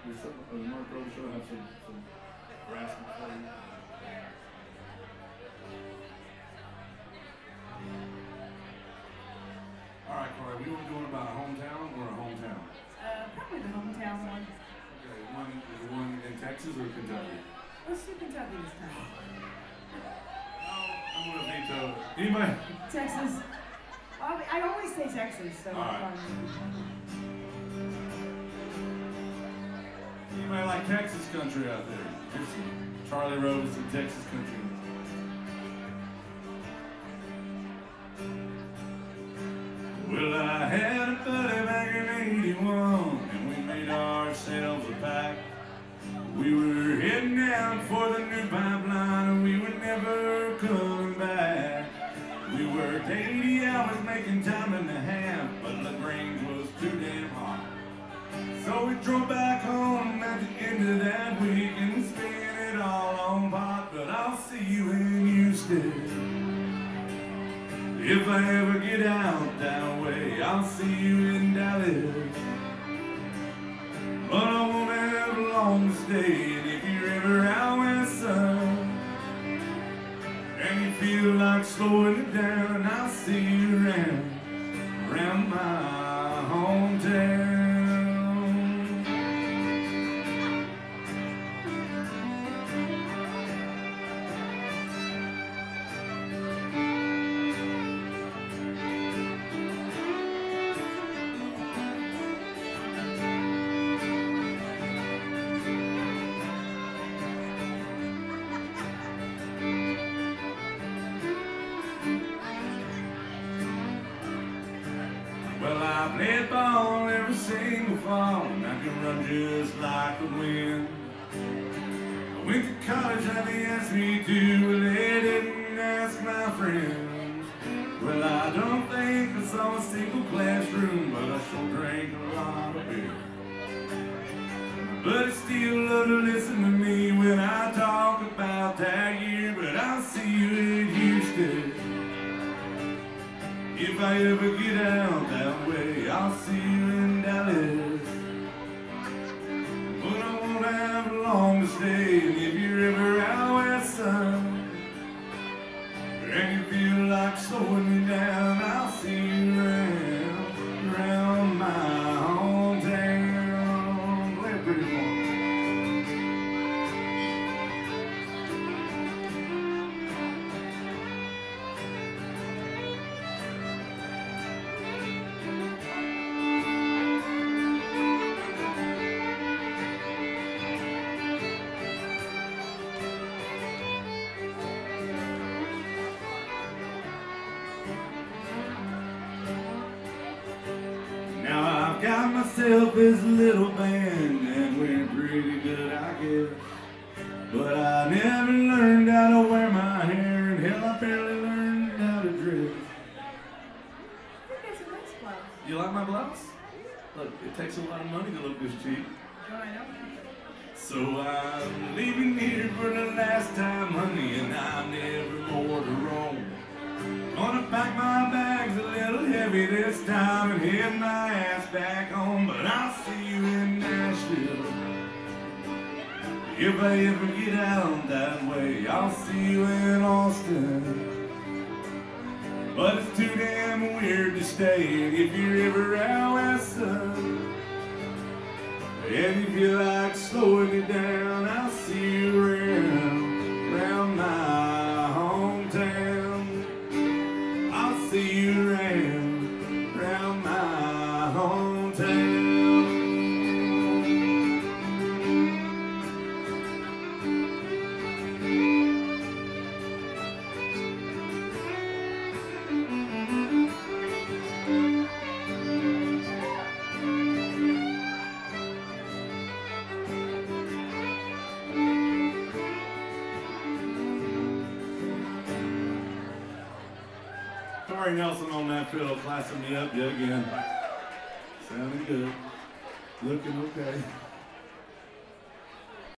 The Mark Rowe Show have some harassment for you. All right, Corey, we were doing about a hometown or a hometown? Probably the hometown one. Okay, the one in Texas or Kentucky? Let's do Kentucky this time. I'm gonna veto it. Anybody? Texas. I always say Texas, so all right. Anybody like Texas country out there? Here's Charlie Rose and Texas country. Well, I had a buddy back in '81, and we made ourselves a pact. We were heading down for the new pipeline, and we were never coming back. We worked 80 hours making time and a half, but LaGrange was too damn hot. So we drove back home at the end of that week and spent it all on pot. But I'll see you in Houston if I ever get out that way. I'll see you in Dallas, but I won't have long to stay. And if you're ever out west, son, and you feel like slowing it down, I'll see you around my hometown. Well, I played ball every single fall, and I can run just like the wind. I went to college and they asked me to, well, they didn't ask my friends. Well, I don't think I saw a single classroom, but I sure drank a lot of beer. But I still love to listen to me when I talk about that year. But I'll see you in Houston if I ever get out that way. I'll see you in Dallas, but I won't have long to stay. And if you're ever out west, son, and you feel like slowing me down, I'll see you around my hometown. Play it pretty fun. Now I've got myself this little band, and we're pretty good, I guess. But I never learned how to wear my hair, and hell, I barely learned how to dress. I think that's a nice blouse. You like my blouse? Look, it takes a lot of money to look this cheap. Oh, I know. So I'm leaving here for the last time, honey, and I'm never more to roam. Gonna pack my bags a little heavy this time and head my ass back home. But I'll see you in Nashville if I ever get out that way. I'll see you in Austin, but it's too damn weird to stay. And if you're ever out west, son, and you feel like slowing it down, I'll see you around my hometown. I'll see you around my hometown. Corey Nelson on that fiddle, classing me up yet again. Sounding good. Looking okay.